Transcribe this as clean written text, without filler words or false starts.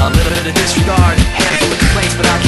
A little bit of disregard, handful of complaints, but I